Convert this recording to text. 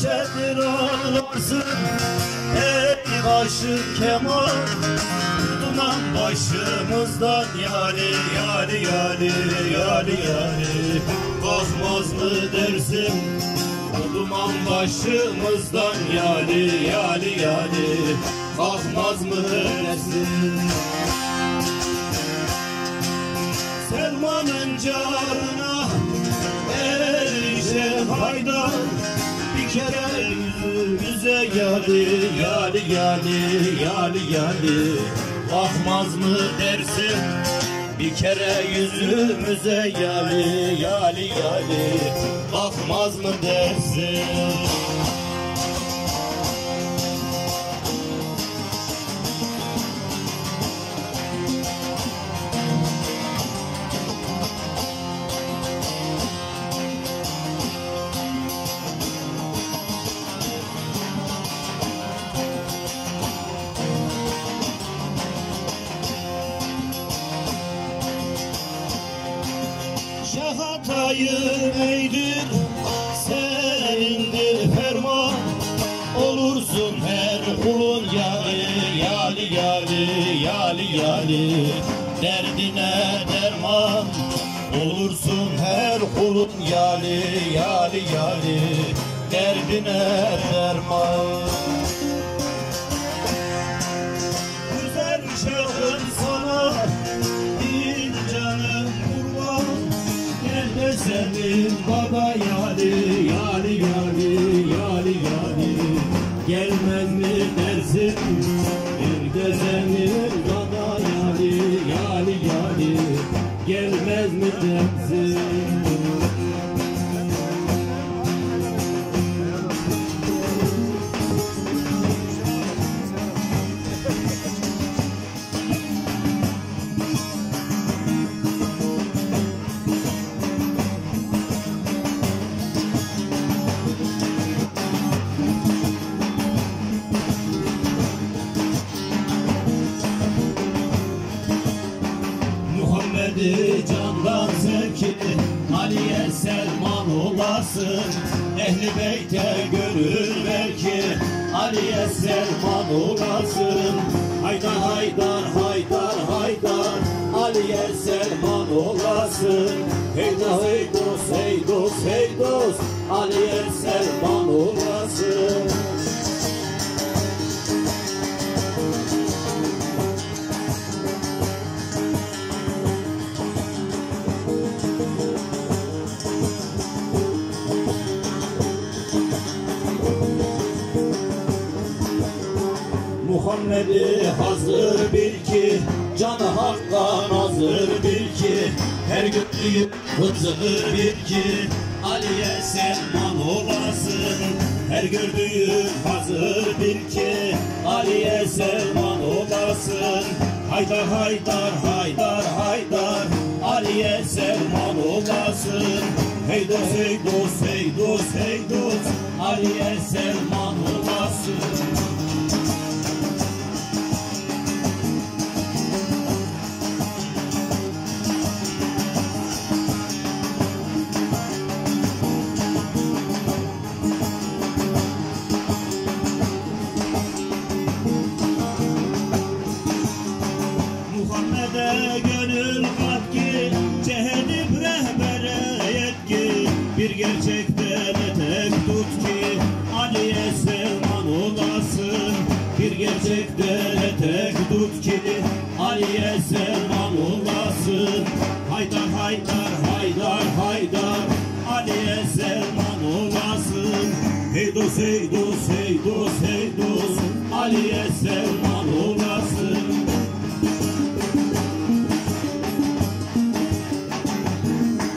neşedir ağlarsın. Ey aşık keman, duman başımızdan yali yali yali yali yali. Kalkmaz mı dersin o duman başımızdan yali yali yali. Kalkmaz mı dersin? Selman'ın canına erişe fayda, bir kere yüzümüze yali yali yali yali yali. Kalkmaz mı dersin? Bir kere yüzümüze yali yali yali. Kalkmaz mı dersin? Şahatayı neydir, senindir ferman. Olursun her kulun yali yali yali yali yali. Derdine derman olursun her kulun yali yali yali. Derdine derman. Güzel şarkın sana bir canım kurban. Gel senin baba yali yali yali yali yali. Gelmez mi dersin bir de senin baba yali yali yali. Gelmez mi dersin? Muhammed'i candan sevki, Ali'ye Selman olasın. Ehli beyte gönül ver ki, Ali'ye Selman olasın. Haydar haydar haydar haydar, Ali'ye Selman olasın. Hey dost hey dost hey dost hey dost, Ali'ye Selman olasın. Muhammed'i hazır bil ki, canı hakka nazır bil ki. Her gördüğü hızır bil ki, Ali'ye Selman olasın. Her gördüğü hazır bil ki, Ali'ye Selman olasın. Haydar haydar haydar haydar, Ali'ye Selman olasın. Hey dost hey dost hey dost hey dost, Ali'ye Selman olasın. Muhammed'e gönül kat ki, cehedip rehbere yet ki. Bir gerçekten etek tut ki, Ali'ye Selman olasın. Bir gerçekten etek tut ki, Ali'ye Selman olasın. Haydar haydar haydar haydar, Ali'ye Selman olasın. Hey dost hey dost hey dost hey dost, Ali'ye Selman